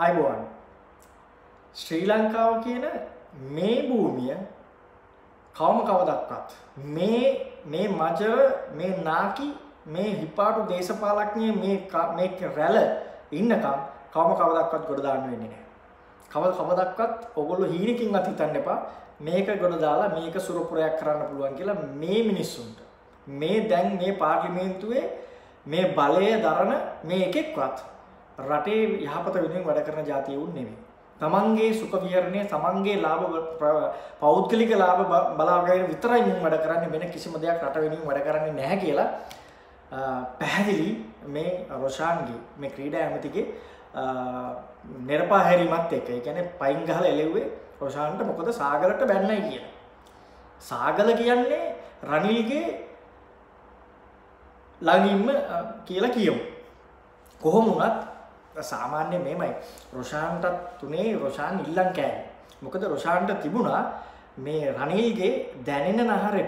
අයබෝවන් ශ්‍රී ලංකාව කියන මේ භූමිය කවදක්වත් මේ මජර මේ නාකි මේ හිපාටු දේශපාලඥයේ මේ රැළ ඉන්නකම් කවදක්වත් ගොඩ දාන්න වෙන්නේ නැහැ. කවදක්වත් ඔයගොල්ලෝ හීනකින්වත් හිතන්න එපා මේක ගොඩ දාලා මේක සුරපුරයක් කරන්න පුළුවන් කියලා මේ මිනිස්සුන්ට. මේ දැන් මේ පාර්ලිමේන්තුවේ මේ බලය දරන මේ එකෙක්වත් රටේ යහපත වෙනුවෙන් වැඩ කරන જાතිය උන් නෙමෙයි. තමන්ගේ සුඛ විහරණය තමන්ගේ ලාභ පෞද්ගලික ලාභ බලාගෙන විතරයි මුන් වැඩ කරන්නේ වෙන කිසිම දෙයක් රට වෙනුවෙන් වැඩ කරන්නේ නැහැ කියලා පැහැදිලි මේ රොෂාන්ගේ මේ ක්‍රීඩා ඇමතිගේ නිර්පාහැරීමත් එක්ක. ඒ කියන්නේ පයින් ගහලා එළෙව්වේ රොෂාන්ට මොකද සාගලට බැන්නයි කියලා. සාගල කියන්නේ රනිල්ගේ ළඟින්ම කියලා කියමු. කොහොම වුණත් සාමාන්‍ය මේමයි රොෂාන්ටත් තුනේ රොෂාන් ඉල්ලන් කෑවේ. මොකද රොෂාන්ට තිබුණා මේ රනිල්ගේ දැනෙන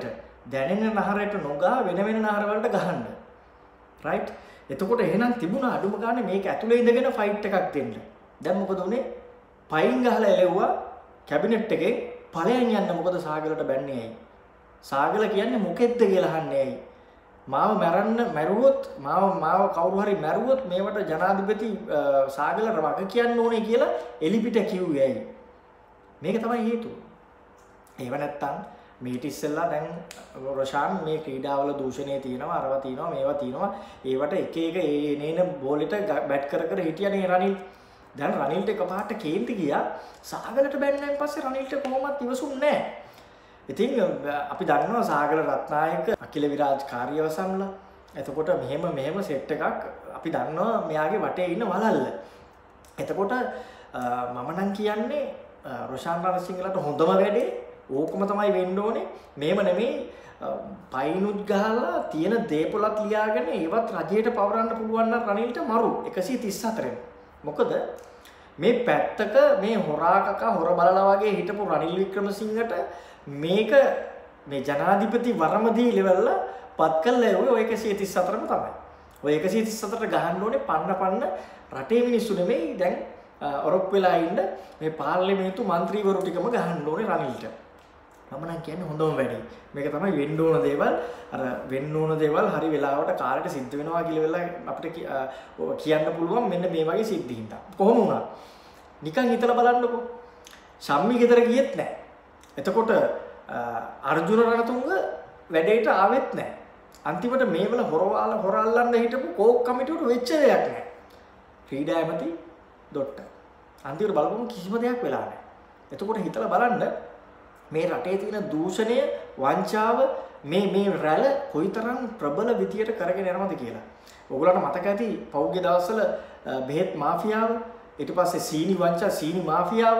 නහරට නොගා වෙන නහර වලට ගහන්න. රයිට්? එතකොට එහෙනම් තිබුණා අඩුම ගානේ මේක ඇතුලේ ඉඳගෙන ෆයිට් එකක් දෙන්න. දැන් මොකද උනේ? පයින් ගහලා එලෙව්වා කැබිනට් එකේ ඵලයන් යන්න මොකද සාගලට බැන්නේ ඇයි? සාගල කියන්නේ මොකෙද්ද කියලා අහන්නේ ඇයි? මාව මැරුවොත් මාව කවුරු හරි මැරුවොත් මේවට ජනාධිපති සාගල වග කියන්න ඕනේ කියලා එලිපිට කිව්වේ ඇයි? මේක තමයි හේතුව. ඒව නැත්තම් මේට ඉස්සෙල්ලා දැන් රොෂාන් මේ ක්‍රීඩාවල දූෂණය තියෙනවා අරවා තියෙනවා මේවා තියෙනවා ඒවට එක එනේන බෝලෙට බැට් කර හිටියනේ රනිල්. දැන් රනිල්ට එකපාරට කේන්ති ගියා සාගලට බැන්නයින් පස්සේ රනිල්ට කොහොමවත් ඉවසුන්නේ නැහැ. ඉතින් අපි දන්නවා සාගල රත්නායක අකිල විරාජ් කාර්යවසම්ලා. එතකොට මෙහෙම සෙට් එකක් අපි දන්නවා මෙයාගේ වටේ ඉන්න වලල්ල. එතකොට මම නම් කියන්නේ රොෂාන් රණසිංහලට හොඳම වැඩේ ඕකම තමයි වෙන්න ඕනේ. මේව නෙමෙයි පයින්ුත් ගහලා තියෙන දේපොලත් ලියාගෙන ඒවත් රජයට පවරන්න පුළුවන් නම් රනිල්ට මරු 134න්. මොකද මේ පැත්තක මේ හොරාකක හොර බලලා වගේ හිටපු රනිල් වික්‍රමසිංහට මේක මේ ජනාධිපති වරමදී ලෙවල් පත් කළා ඔය 134ම තමයි. ඔය 134ට ගහන්න ඕනේ පන්න රටේ මිනිස්සු නෙමෙයි දැන් ඔරොප් වෙලා ඉන්න මේ පාර්ලිමේන්තු മന്ത്രിවරු ටිකම ගහන්න ඕනේ රනිල්ට. මම නම් කියන්නේ හොඳම වැඩේ. මේක තමයි වෙන්න ඕන දේවල්. අර වෙන්න ඕන දේවල් හරි වෙලාවට කාලෙට සිද්ධ වෙනවා කියලා වෙලා අපිට කියන්න පුළුවන් මෙන්න මේ වගේ සිද්ධි හින්දා. කොහොම වුණා? නිකන් හිතලා බලන්නකෝ. ශම්මි ගෙදර ගියෙත් නැහැ. එතකොට අර්ජුන රණතුංග වැඩේට ආවෙත් නැහැ. අන්තිමට මේවල හොරල්ලන්න හිටපු කෝක් කමිටුවට වෙච්ච දෙයක් නැහැ. ක්‍රීඩා ඇමති ඩොට්ට. අන්තිමට බලපුවම කිසිම දෙයක් වෙලා නැහැ. එතකොට හිතලා බලන්න මේ රටේ තියෙන දූෂණය වංචාව මේ රැළ කොයිතරම් ප්‍රබල විදියට කරගෙන යනවද කියලා. ඔයගොල්ලන්ට මතක ඇති පෞද්ගලික දවස්වල බෙහෙත් මාෆියාව ඊට පස්සේ සීනි වංචා සීනි මාෆියාව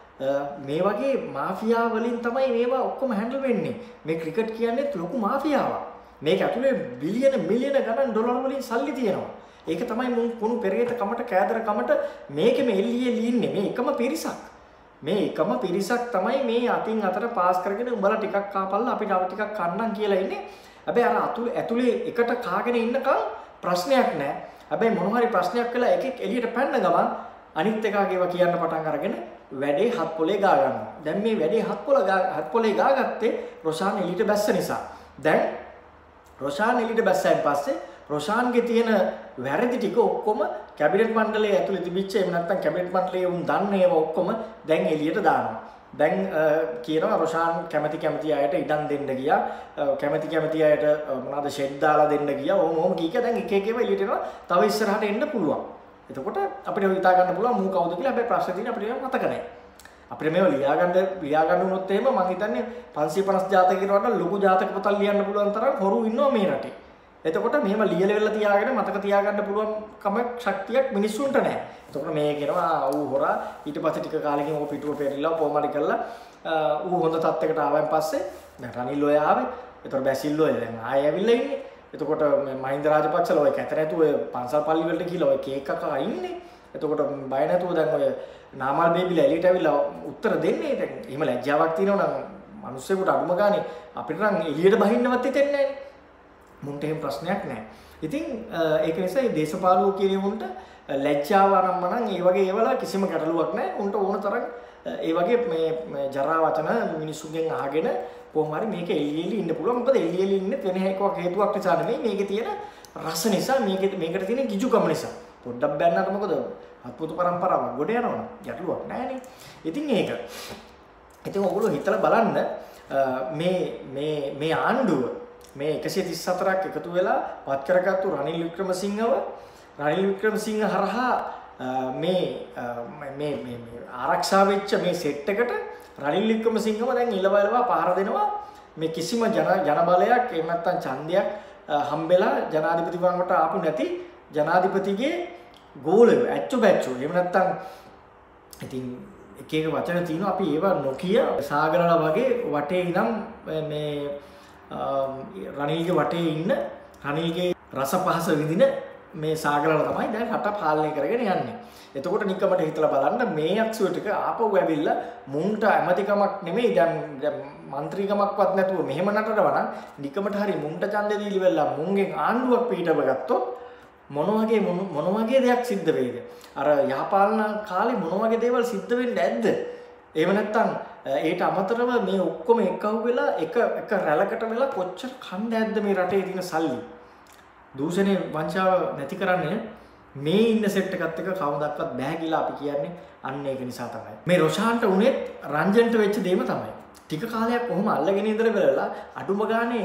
මේ වගේ මාෆියා වලින් තමයි මේවා ඔක්කොම හැන්ඩල් වෙන්නේ. මේ ක්‍රිකට් කියන්නේ ලොකු මාෆියාවක්. මේක ඇතුලේ බිලියන මිලියන ගණන් ඩොලර් වලින් සල්ලි තියෙනවා. ඒක තමයි මුන් කුණු පෙරේත කමට කෑදර කමට මේකෙම එල්ලියේ ලින්නේ මේ එකම පිරිසක්. මේ එකම පිරිසක් තමයි මේ අතින් අතට පාස් කරගෙන උඹලා ටිකක් කාපල්ලා අපිට අව ටිකක් කන්නම් කියලා ඉන්නේ. හැබැයි අර ඇතුලේ එකට කාගෙන ඉන්නකම් ප්‍රශ්නයක් නැහැ. හැබැයි මොන හරි ප්‍රශ්නයක් වෙලා එකෙක් එළියට පැන්න ගමන් අනිත් එකාගේව කියන්න පටන් අරගෙන වැඩේ හත් පොලේ ගා ගන්නවා. දැන් මේ වැඩේ හත් පොලේ ගාගත්තේ රොෂාන් එළියට බැස්ස නිසා. දැන් රොෂාන් එළියට බැස්සයින් පස්සේ රොෂාන්ගේ තියෙන වැරදි ටික ඔක්කොම කැබිනට් මණ්ඩලයේ ඇතුලේ තිබිච්ච එහෙම නැත්නම් කැබිනට් මණ්ඩලයේ උන් දන්නේ ඒවා ඔක්කොම දැන් එළියට දානවා. දැන් කියනවා රොෂාන් කැමති අයට ඉඩම් දෙන්න ගියා. කැමති අයට මොනවාද ෂෙඩ් දාලා දෙන්න ගියා. ඕම කීක දැන් එක ඒවා එළියට එනවා. තව ඉස්සරහට එන්න පුළුවන්. එතකොට අපිට හිතා ගන්න පුළුවන් මූ කවුද කියලා. හැබැයි ප්‍රශ්නේ තියෙන්නේ අපිට මතක නැහැ. අපිට මේව ලියා ගන්න උනොත් එහෙම මම හිතන්නේ 550 ජාතකයකට වඩා ලොකු ජාතක පොතක් ලියන්න පුළුවන් තරම් හොරු ඉන්නවා මේ රටේ. එතකොට මෙහෙම ලියලෙවල තියාගෙන මතක තියාගන්න පුළුවන් කම ශක්තියක් මිනිස්සුන්ට නැහැ. එතකොට මේ කියනවා ඌ හොරා ඊට පස්සේ ටික කාලෙකින් ඕක පිටුව පෙරිලා කොහොමද කරලා ඌ හොඳ තත්යකට ආවන් පස්සේ දැන් රනිල් ඔය ආවේ. එතකොට බැසිල් ඔය දැන් ආයෙ ඇවිල්ලා ඉන්නේ. එතකොට මහින්ද රාජපක්ෂලා ඔය කැත නැතුව ඔය පන්සල් පල්ලි වලට ගිහලා ඔය කේක් කකා ඉන්නේ. එතකොට බය නැතුව දැන් ඔය නාමල් බේබිලා එළියට ඇවිල්ලා උත්තර දෙන්නේ. දැන් එහෙම ලැජ්ජාවක් තියෙනවා නම් මිනිස්සුෙකුට අඩුම ගානේ අපිට නම් එළියට බහින්නවත් හිතෙන්නේ නැහැ. මුන්ට එහෙම ප්‍රශ්නයක් නැහැ. ඉතින් ඒක නිසා මේ දේශපාලුව කියන උන්ට ලැජ්ජාව ආරම්මනම් ඒ වගේ ඒවල කිසිම ගැටලුවක් නැහැ. උන්ට ඕන තරම් ඒ වගේ මේ ජරා වචන මිනිස්සුන්ගෙන් අහගෙන කොහොම හරි මේක එළියෙලි ඉන්න පුළුවන්. මොකද එළියෙලි ඉන්නේ වෙන හේතුවක් නිසා නෙමෙයි. මේකේ තියෙන රස නිසා මේකට තියෙන ගිජුකම නිසා. පොඩ්ඩක් බැන්නට මොකද අත්පුතු පරම්පරාවක් ගොඩ යනවනේ. ගැටලුවක් නැහැනේ. ඉතින් ඒක. ඉතින් ඔයගොල්ලෝ හිතලා බලන්න මේ ආණ්ඩුව මේ 134ක් එකතු වෙලා පත් කරගත්තු රනිල් වික්‍රමසිංහ හරහා මේ ආරක්ෂා වෙච්ච මේ සෙට් එකට රනිල් වික්‍රමසිංහම දැන් ඉලවලවා පහර දෙනවා මේ කිසිම ජන බලයක් එහෙම නැත්නම් ඡන්දයක් හම්බෙලා ජනාධිපති වංගට ආපු නැති ජනාධිපතිගේ ගෝලය ඇච්චු බැච්චු එහෙම නැත්නම් ඉතින් එක එක වචන තියෙනවා අපි ඒවා නොකිය සාගරලා වගේ වටේ ඉනම් මේ රනිල්ගේ වටේ ඉන්න රනිල්ගේ රස පහස විඳින මේ සාගරලා තමයි දැන් රට පාලනය කරගෙන යන්නේ. එතකොට නිකමට හිතලා බලන්න මේ අක්ෂුව ටික ආපහු ඇවිල්ලා මුන්ට ඇමතිකමක් නෙමෙයි දැන් മന്ത്രിකමක්වත් නැතුව මෙහෙම නටනවා නම් නිකමට හරි මුන්ට ඡන්දෙ දීලි වෙලා මුන්ගෙන් ආණ්ඩුවක් පිටව ගත්තොත් මොන වගේ දෙයක් සිද්ධ වෙයිද? අර යහපාලන කාලේ මොන වගේ දේවල් සිද්ධ වෙන්නේ නැද්ද? එහෙම නැත්නම් ඒට අමතරව මේ ඔක්කොම එකහුව වෙලා එක රැළකට වෙලා කොච්චර කණ්ඩ ඇද්ද මේ රටේ තියෙන සල්ලි? දූෂණේ වංචාව නැති කරන්නේ මේ ඉන්න සෙට් එකත් එක කවදාවත් බෑ කියලා අපි කියන්නේ අන්න ඒක නිසා තමයි. මේ රොෂාන්ට උනේත් රංජන්ට වෙච්ච දෙයම තමයි. ටික කාලයක් කොහොම අල්ලගෙන ඉඳලා බලලා අඩුම ගානේ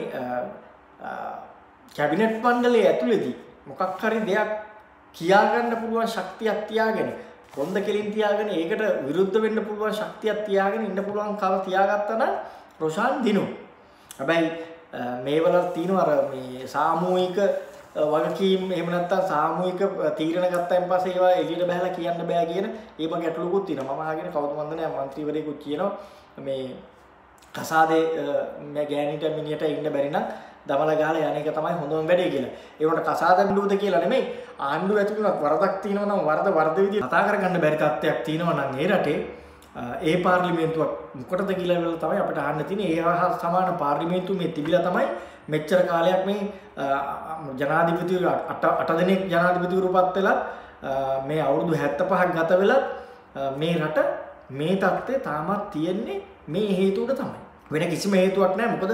කැබිනට් මණ්ඩලයේ ඇතුළේදී මොකක් හරි දෙයක් කියා ගන්න පුළුවන් ශක්තියක් තියාගෙන කොන්ද කෙලින් තියාගෙන ඒකට විරුද්ධ වෙන්න පුළුවන් ශක්තියක් තියාගෙන ඉන්න පුළුවන් කව තියාගත්තා නම් රොෂාන් දිනු. හැබැයි මේවල තියෙනවා අර මේ සාමූහික වගකීම් එහෙම නැත්නම් සාමූහික තීරණ ගත්තයින් පස්සේ ඒවා එළියට බහලා කියන්න බෑ කියන ඒව ගැටලුකුත් තියෙනවා. මම අහගෙන කවුද මන්දනේ മന്ത്രിවරයෙකුත් කියනවා මේ කසාදේ මේ ගෑණිට මිනිහට ඉන්න බැරි නම් දමල ගහලා යන එක තමයි හොඳම වැඩේ කියලා. ඒ වුණාට කසාදඬුවද කියලා නෙමෙයි ආණ්ඩුව ඇතුළේ වරදක් තියෙනවා නම් වරද විදිහට කතා කරගන්න බැරි තත්ත්වයක් තියෙනවා නම් ඒ රටේ ඒ පාර්ලිමේන්තුවක් මොකටද කියලා තමයි අපිට අහන්න තියෙන්නේ. ඒ හා සමාන පාර්ලිමේන්තුව මේ තිබිලා තමයි මෙච්චර කාලයක් මේ ජනාධිපතිවරු 8 දෙනෙක් ජනාධිපතිවරුපත් වෙලා මේ අවුරුදු 75ක් ගත වෙලා මේ රට මේ තත්ත්වය තාමත් තියෙන්නේ මේ හේතුවට තමයි. වෙන කිසිම හේතුවක් නැහැ. මොකද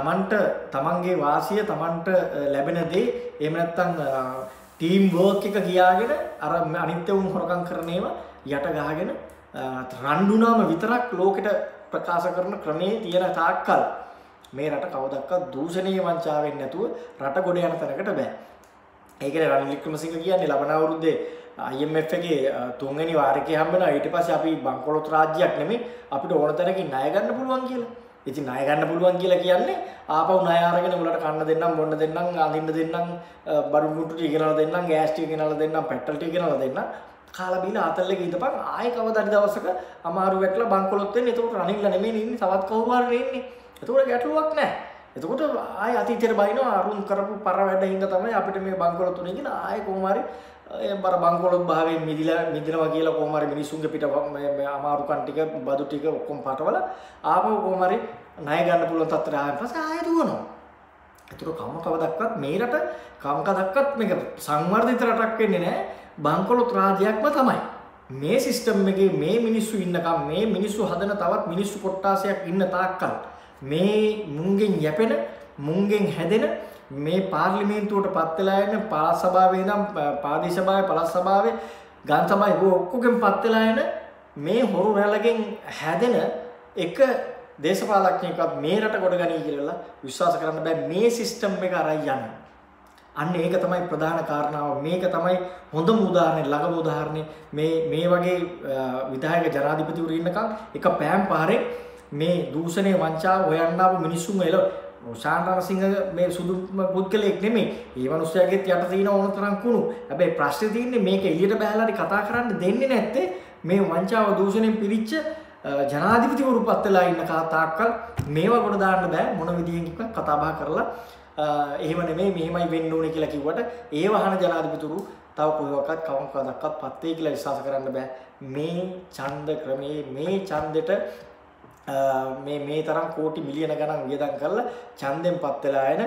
තමන්ගේ වාසිය තමන්ට ලැබෙන දේ එහෙම නැත්නම් ටීම් වර්ක් එක කියාගෙන අර අනිත්‍ය වුන් හොරකම් කරන ඒවා යට ගහගෙන රණ්ඩුනාම විතරක් ලෝකෙට ප්‍රකාශ කරන ක්‍රමේ තියෙන තාක්කල් මේ රට කවදාවත් දූෂණීය වංචාවෙන් නැතුව රට ගොඩ යන තැනකට බෑ. ඒකනේ රනිල් වික්‍රමසිංහ කියන්නේ ලබන අවුරුද්දේ IMF එකේ තුන්වෙනි වාරිකේ හම්බෙනවා. ඊට පස්සේ අපි බංකොලොත් රාජ්‍යයක් නෙමෙයි අපිට ඕන තැනකින් ණය ගන්න පුළුවන් කියලා. ඉතින් ණය ගන්න පුළුවන් කියලා කියන්නේ ආපහු ණය අරගෙන උලට කන්න දෙන්නම් බොන්න දෙන්නම් අඳින්න දෙන්නම් බඩු මුට්ටු ටික ගෙනලා දෙන්නම් ගෑස් ටික ගෙනලා දෙන්නම් පෙට්‍රල් ටික ගෙනලා දෙන්නම් කාලා බීලා ආතල්ලේ ඉඳපන් ආයේ කවදාද දවසක අමාරු වැටලා බංකොලොත් වෙන්නේ. එතකොට රනිල්ල නෙමෙයි ඉන්නේ තවත් කවුරු හරි ඉන්නේ. එතකොට ගැටලුවක් නැහැ. එතකොට ආයේ අතීතයට බහිනවා අරුන් කරපු පර වැඩ හින්දා තමයි අපිට මේ බංකොලොත් උනේ කියලා ආයේ කොහොම හරි බර බංකොලොත් භාවයෙන් මිදිනවා කියලා කොහොම හරි මිනිසුන්ගේ පිට මේ අමාරු කන් ටික බදු ටික ඔක්කොම පාටවල ආපහු කොහොම හරි ණය ගන්න පුළුවන් තත්ත්වයට ආයෙත් පස්සේ ආයෙ දුවනවා. ඒතර කවදාවත් මේ රට කවදාවත් මේක සංවර්ධිත රටක් වෙන්නේ නැහැ. බංකොලොත් රාජ්‍යයක්ම තමයි. මේ සිස්ටම් එකේ මේ මිනිස්සු ඉන්නකම් මේ මිනිස්සු හදන තවත් මිනිස්සු කොට්ටාසයක් ඉන්න තාක්කල් මේ මුංගෙන් යැපෙන මුංගෙන් හැදෙන මේ පාර්ලිමේන්තුවට පත් වෙලා යන පාලස් සභාවේ ඉඳන් ප්‍රාදේශ සභාවේ පළාත් සභාවේ ගම් සභාවේ ඔක්කොගෙන් පත් වෙලා යන මේ හොරු රැළගෙන් හැදෙන එක දේශපාලඥයෙක්වත් මේ රට කොට ගනී කියලා විශ්වාස කරන්න බෑ. මේ සිස්ටම් එක අරයි යන්නේ. අන්න ඒක තමයි ප්‍රධාන කාරණාව. මේක තමයි හොඳම උදාහරණය ළඟම උදාහරණය. මේ වගේ විධායක ජනාධිපතිවරු ඉන්නකම් එක පෑම් පාරේ මේ දූෂණයේ වංචාව හොයන්න ආපු මිනිස්සුන් එළ රොෂාන් රණසිංහ මේ සුදු පුද්ගලයෙක් නෙමෙයි. ඒ මිනිස්යාගෙත් යට තියෙන ඕන තරම් කුණු. හැබැයි ප්‍රශ්නේ තියෙන්නේ මේක එළියට බහලාරි කතා කරන්න දෙන්නේ නැත්තේ මේ වංචාව දූෂණයෙන් පිරිච්ච ජනාධිපතිවරු පත් වෙලා ඉන්න තාක්කල් මේවා කොට දාන්න බෑ. මොන විදියෙන් කතා බහ කරලා එහෙම නෙමෙයි මෙහෙමයි වෙන්න ඕනේ කියලා කිව්වට ඒ වහන ජනාධිපතිවරු තව කොහොමවත් කවදාවත් පත් වෙයි කියලා විශ්වාස කරන්න බෑ. මේ ඡන්ද ක්‍රමේ මේ ඡන්දෙට මේ තරම් කෝටි මිලියන ගණන් වියදම් කරලා ඡන්දෙන් පත් වෙලා එන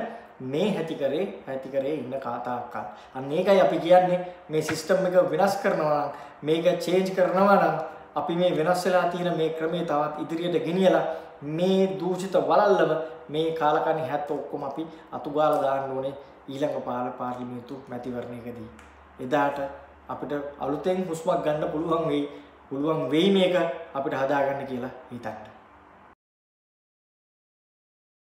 මේ ඇති කරේ ඉන්න කාතාක්කල්. අන්න ඒකයි අපි කියන්නේ මේ සිස්ටම් එක වෙනස් කරනවා නම් මේක චේන්ජ් කරනවා නම් අපි මේ වෙනස් වෙලා තියෙන මේ ක්‍රමයේ තවත් ඉදිරියට ගෙනියලා මේ දූෂිත වලල්ලම මේ කාලකණ්ණි හැත්ත ඔක්කොම අපි අතුගාලා දාන්න ඕනේ ඊළඟ පාර්ලිමේන්තු මැතිවරණයකදී. එදාට අපිට අලුතෙන් හුස්මක් ගන්න පුළුවන් වෙයි මේක අපිට හදාගන්න කියලා හිතන්න.